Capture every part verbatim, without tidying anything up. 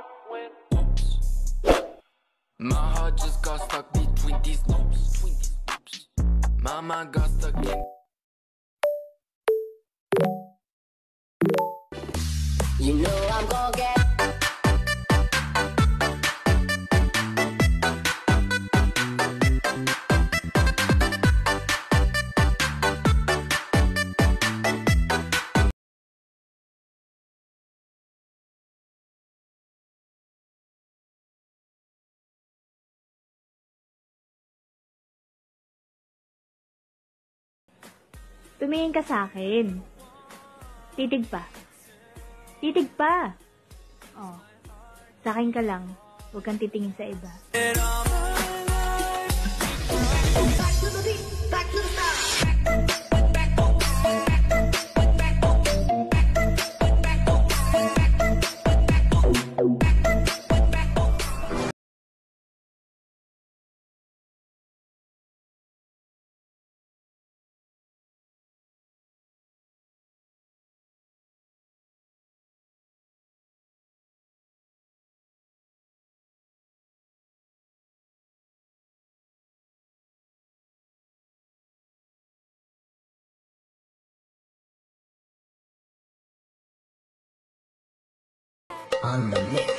My heart just got stuck between these loops. My mind got stuck in. You know I'm gonna get. Tumingin ka sa akin. Titig pa. Titig pa. Oh. Sa akin ka lang. Huwag kang titingin sa iba. Back to the beat, back to the start. On the mix,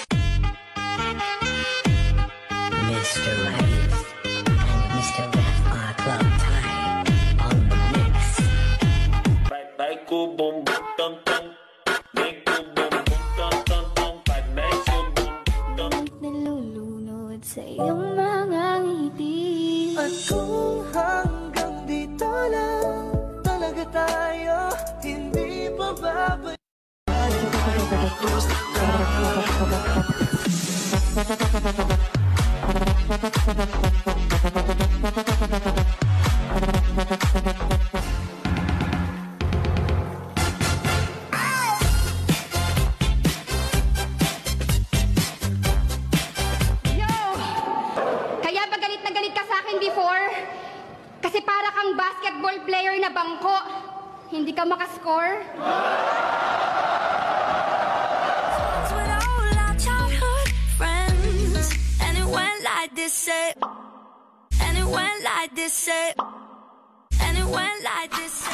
Mister Rave and Mister Ref are club time. On the mix. Bye bye ko bom bom tom tom, bye ko bom bom tom tom tom, bye bye ko bom tom. Nalulunod sa iyong mga ngiti. At kung hanggang dito lang talaga tayo, hindi pa babalik. Kaya ba galit na galit ka sa akin before? Kasi para kang basketball player na bangko. Hindi ka makascore? With all our childhood friends, and it went like this, eh. And it went like this, eh. And it went like this, eh.